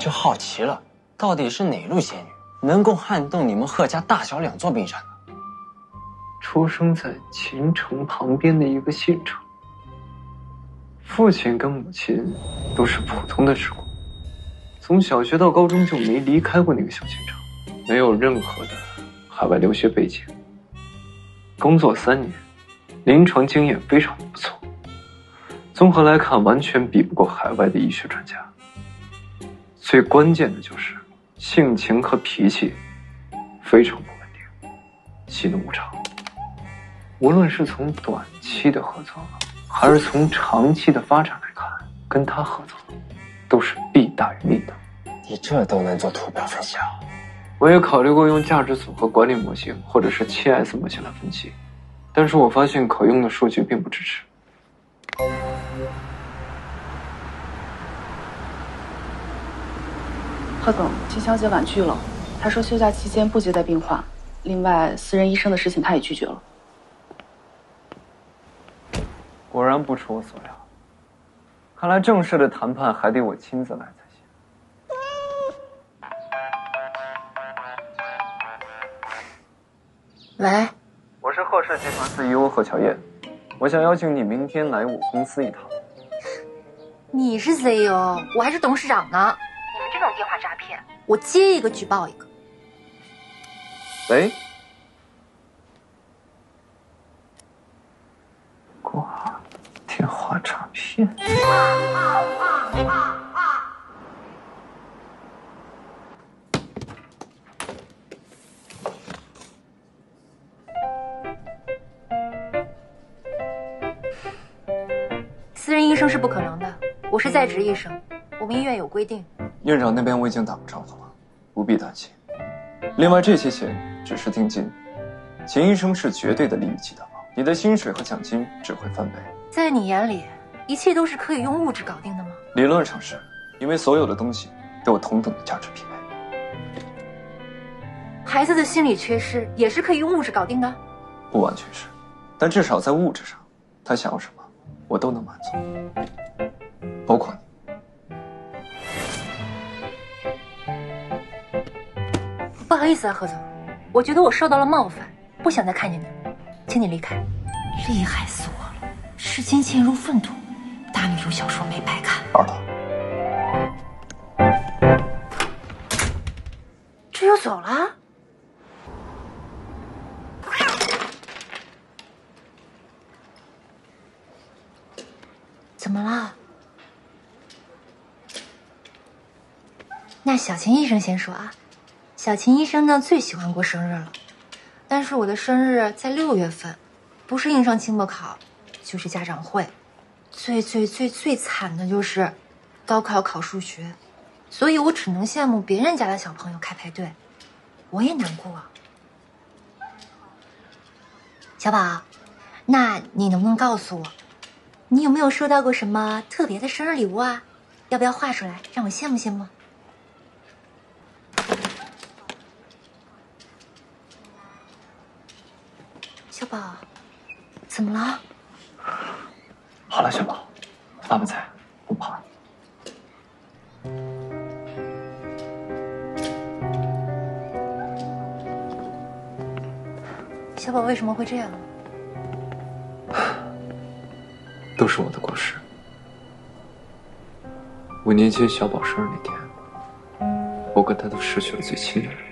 就好奇了，到底是哪路仙女能够撼动你们贺家大小2座冰山呢？ 出生在秦城旁边的一个县城，父亲跟母亲都是普通的职工，从小学到高中就没离开过那个小县城，没有任何的海外留学背景。工作3年，临床经验非常不错，综合来看完全比不过海外的医学专家。最关键的就是性情和脾气非常不稳定，喜怒无常。无论是从短期的合作，还是从长期的发展来看，跟他合作都是弊大于利的。 你这都能做图表分析啊？ 我也考虑过用价值组合管理模型或者是7S 模型来分析，但是我发现可用的数据并不支持。 贺总，秦小姐婉拒了，她说休假期间不接待病患，另外私人医生的事情她也拒绝了。 果然不出我所料，看来正式的谈判还得我亲自来才行。 喂， 我是贺氏集团 CEO 贺乔燕，我想邀请你明天来我公司一趟。 你是 CEO， 我还是董事长呢。你们这种电话诈骗，我接一个举报一个。 喂，挂电话诈骗。 私人医生是不可能的，我是在职医生，我们医院有规定。 院长那边我已经打过招呼了，不必担心。另外这些钱只是定金，秦医生是绝对的利益既得宝，你的薪水和奖金只会翻倍。 在你眼里，一切都是可以用物质搞定的吗？ 理论上是，因为所有的东西都有同等的价值匹配。 孩子的心理缺失也是可以用物质搞定的？ 不完全是，但至少在物质上，他想要什么，我都能满足，包括你。 不好意思啊，贺总，我觉得我受到了冒犯，不想再看见你，请你离开。厉害死我了，视金钱如粪土，大女主小说没白看。 二楼， 这又走了？怎么了？那小秦医生先说啊。小秦医生呢最喜欢过生日了，但是我的生日在6月份，不是印上期末考，就是家长会，最惨的就是高考考数学，所以我只能羡慕别人家的小朋友开派对，我也难过啊。小宝，那你能不能告诉我，你有没有收到过什么特别的生日礼物啊？要不要画出来让我羡慕羡慕？小宝，怎么了？ 好了，小宝，爸爸在，不怕。 小宝为什么会这样？ 都是我的过失。5年前小宝生日那天，我跟他都失去了最亲的人。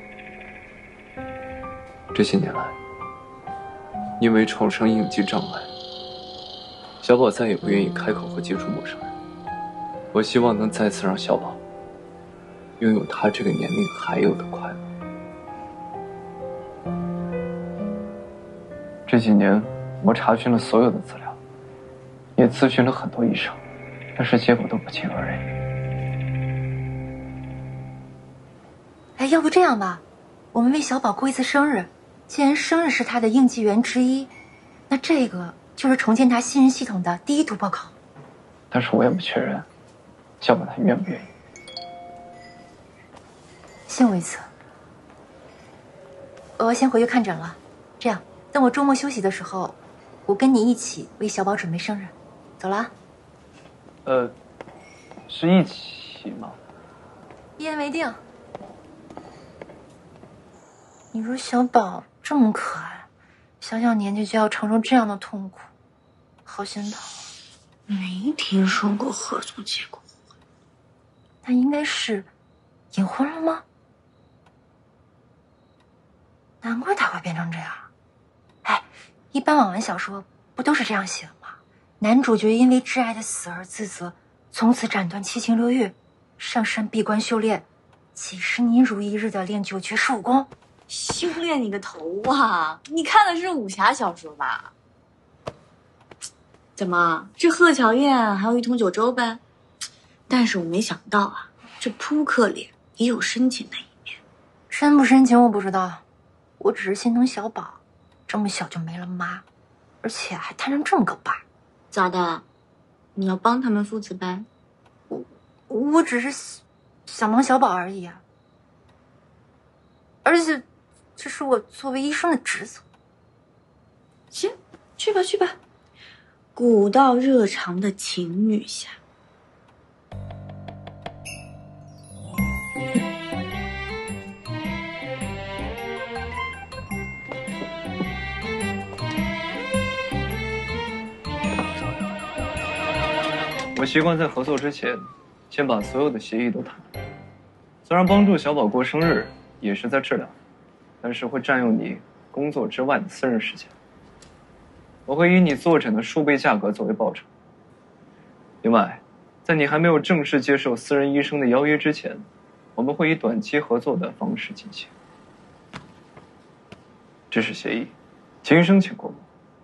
这些年来，因为创伤应激障碍，小宝再也不愿意开口和接触陌生人。我希望能再次让小宝拥有他这个年龄还有的快乐。这几年，我查询了所有的资料，也咨询了很多医生，但是结果都不尽人意。 哎，要不这样吧，我们为小宝过一次生日。既然生日是他的应激源之一，那这个就是重建他信任系统的第一突破口。 但是我也不确认，小宝他愿不愿意。 信我一次。我先回去看诊了，这样等我周末休息的时候，我跟你一起为小宝准备生日。走了啊。 是一起吗？ 一言为定。你说小宝这么可爱，小小年纪就要承受这样的痛苦，好心疼。 没听说过合作结果。 那应该是隐婚了吗？难怪他会变成这样。哎，一般网文小说不都是这样写的吗？男主角因为挚爱的死而自责，从此斩断七情六欲，上山闭关修炼，几十年如一日的练九绝十五功。 修炼你个头啊！你看的是武侠小说吧？怎么，这鹤桥宴还有一桶九州呗？但是我没想到啊，这扑克脸也有深情的一面。 深不深情我不知道，我只是心疼小宝，这么小就没了妈，而且还摊上这么个爸。 咋的？你要帮他们父子呗？ 我只是想帮小宝而已啊，而且这是我作为医生的职责。 行，去吧去吧，古道热肠的情女侠。 我习惯在合作之前，先把所有的协议都谈了。虽然帮助小宝过生日也是在治疗，但是会占用你工作之外的私人时间。我会以你坐诊的数倍价格作为报酬。另外，在你还没有正式接受私人医生的邀约之前，我们会以短期合作的方式进行。这是协议，秦医生请过目。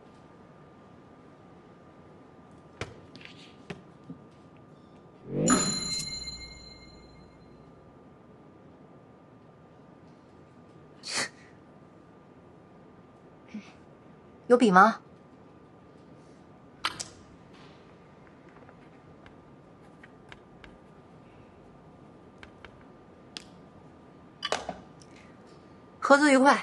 有笔吗？合作愉快，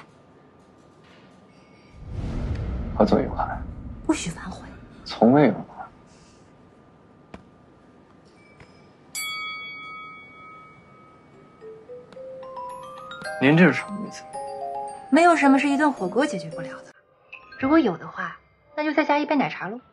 合作愉快， 不许反悔。 从未有过。您这是什么意思？ 没有什么是一顿火锅解决不了的，如果有的话，那就再加一杯奶茶喽。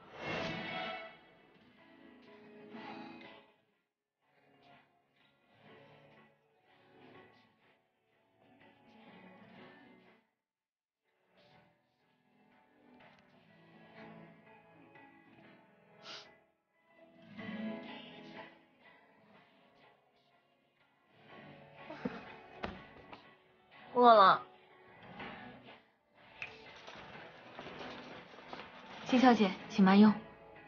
饿了。谢小姐，请慢用。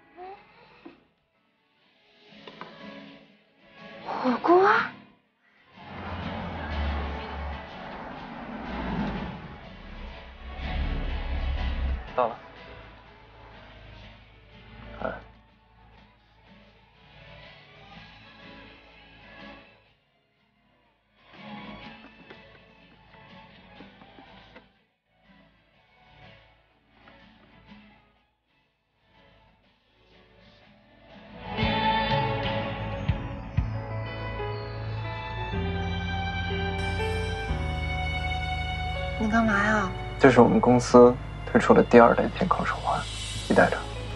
火锅？ 到了。看。 你干嘛呀？ 这是我们公司推出的第2代天口手环，你戴着。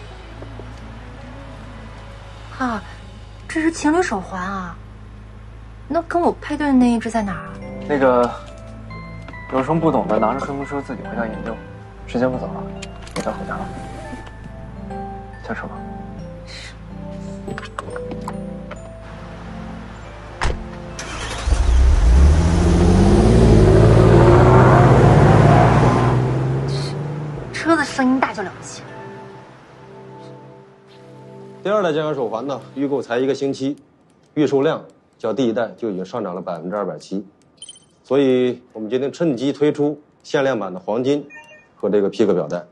啊，这是情侣手环啊？那跟我配对的那一只在哪儿？ 那个，有什么不懂的，拿着说明书自己回家研究。时间不早了，我该回家了。下车吧。 车子声音大就了不起。 第2代健康手环呢，预购才1个星期，预售量较第1代就已经上涨了270%，所以我们决定趁机推出限量版的黄金和这个皮革表带。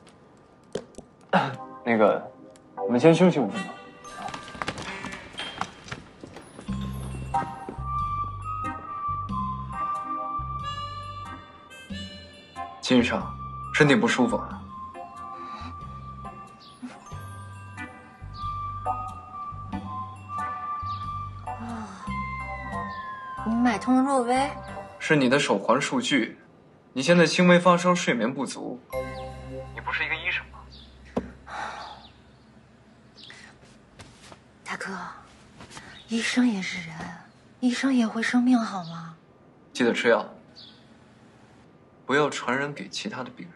那个，我们先休息5分钟。秦医生，身体不舒服啊？ 你买通了若薇？ 是你的手环数据，你现在轻微发烧，睡眠不足。你不是一个医生吗？ 大哥，医生也是人，医生也会生病，好吗？ 记得吃药，不要传染给其他的病人。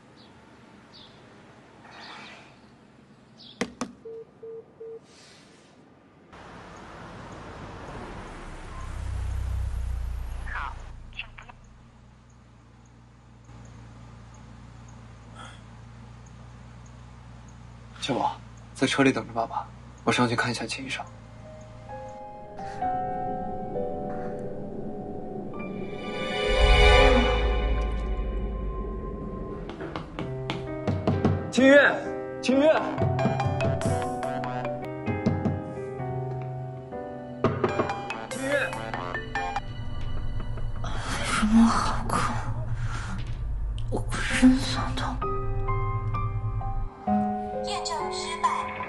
小宝，在车里等着爸爸，我上去看一下秦医生。秦月，秦月，秦月， 什么好困？我身酸痛。 验证失败。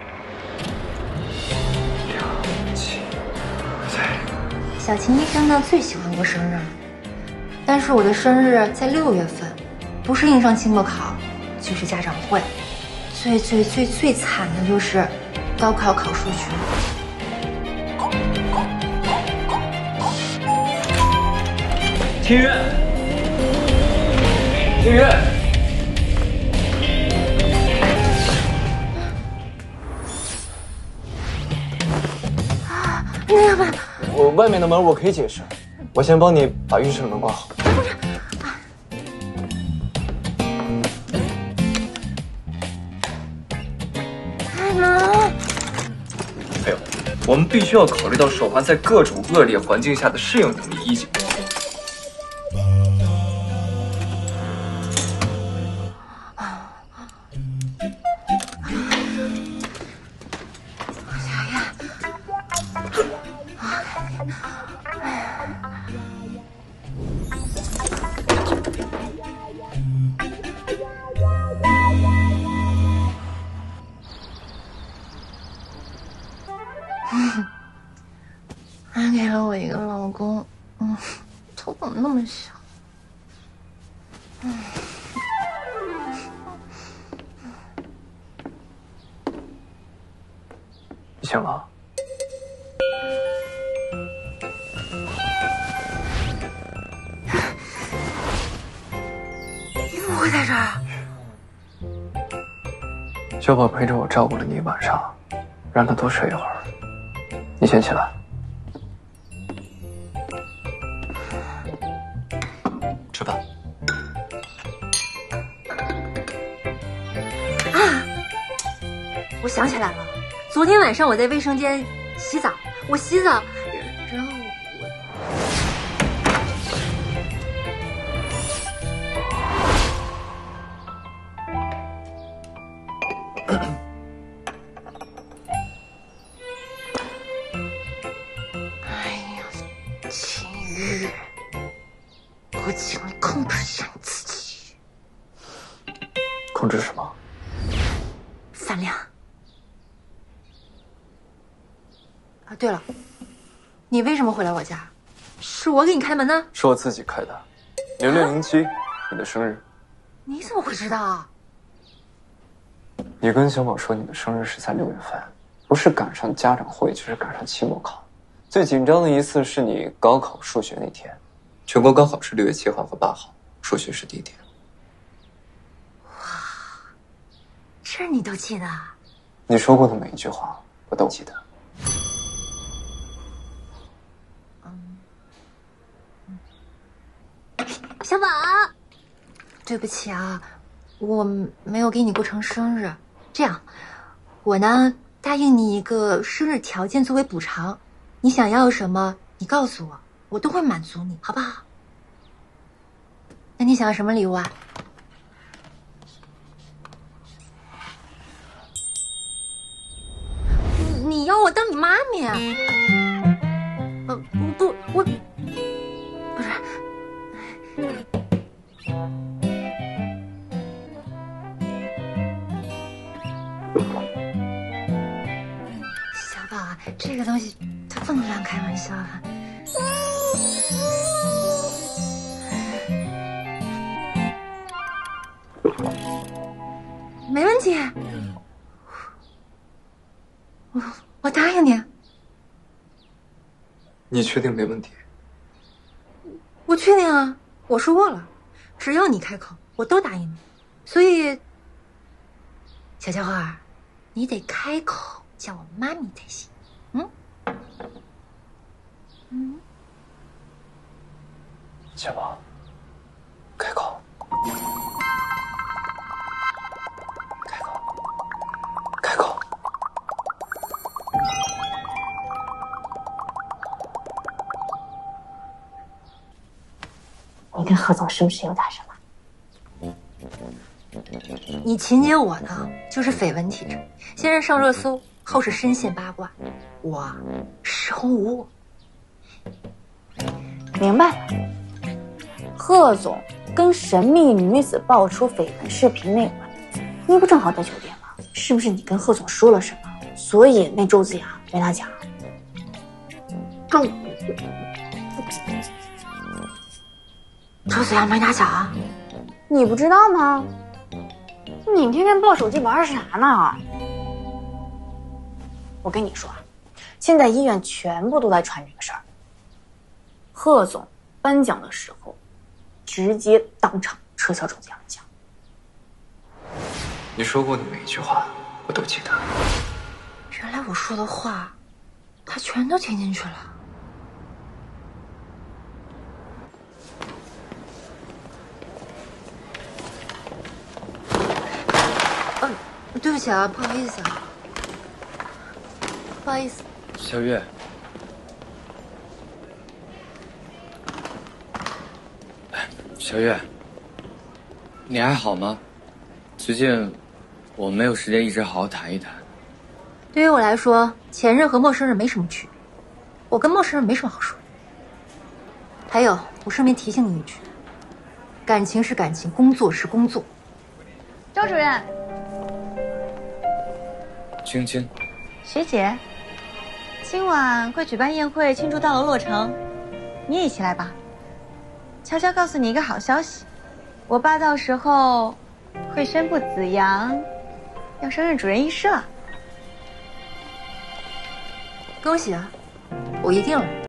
小秦医生呢最喜欢过生日了，但是我的生日在6月份，不是硬上期末考，就是家长会。最惨的就是高考考数学。 秦月，秦月。 那个我外面的门我可以解释，我先帮你把浴室的门关好。 太难。 还有，我们必须要考虑到手环在各种恶劣环境下的适应能力以及。 还给了我一个老公，头怎么那么小？ 你醒了？ 你怎么会在这儿？ 小宝陪着我照顾了你一晚上，让他多睡一会儿。你先起来。吃饭。 我想起来了，昨天晚上我在卫生间洗澡，我洗澡，然后哎呀，秦宇，我请你控制一下你自己。 控制什么？ 饭量。啊，对了，你为什么会来我家？是我给你开门的？ 是我自己开的。0607，你的生日。 你怎么会知道？ 你跟小宝说你的生日是在6月份，不是赶上家长会，就是赶上期末考。最紧张的一次是你高考数学那天，全国高考是6月7号和8号，数学是第一天。 这你都记得？ 你说过的每一句话，我都记得。 小宝，对不起啊，我没有给你过成生日。这样，我呢答应你一个生日条件作为补偿，你想要什么，你告诉我，我都会满足你，好不好？那你想要什么礼物啊？你要我当你妈咪啊？不，不是。小宝啊，这个东西它不能乱开玩笑的。 没问题，我答应你。 你确定没问题？ 我确定啊，我说过了，只要你开口，我都答应你。所以，小娇花，你得开口叫我妈咪才行。 小宝，开口，开口，开口。 你跟贺总是不是有点什么？ 你秦姐我呢，就是绯闻体质，先是上热搜，后是深陷八卦，我时红无我。 明白了，贺总跟神秘女子爆出绯闻视频那晚，你不正好在酒店吗？是不是你跟贺总说了什么，所以那周子雅没拿奖？ 周子阳没拿奖， 你不知道吗？你天天抱手机玩啥呢？我跟你说啊，现在医院全部都在传这个事儿。贺总颁奖的时候，直接当场撤销周子阳的奖。 你说过的每一句话，我都记得。 原来我说的话，他全都听进去了。对不起啊，不好意思啊，不好意思。 小月，小月，你还好吗？最近我没有时间一直好好谈一谈。 对于我来说，前任和陌生人没什么区别，我跟陌生人没什么好说的。还有，我顺便提醒你一句，感情是感情，工作是工作。 周主任， 青青， 学姐，今晚会举办宴会庆祝大楼落成，你也一起来吧。悄悄告诉你一个好消息，我爸到时候会宣布子阳要升任主任医师了。 恭喜啊，我一定来。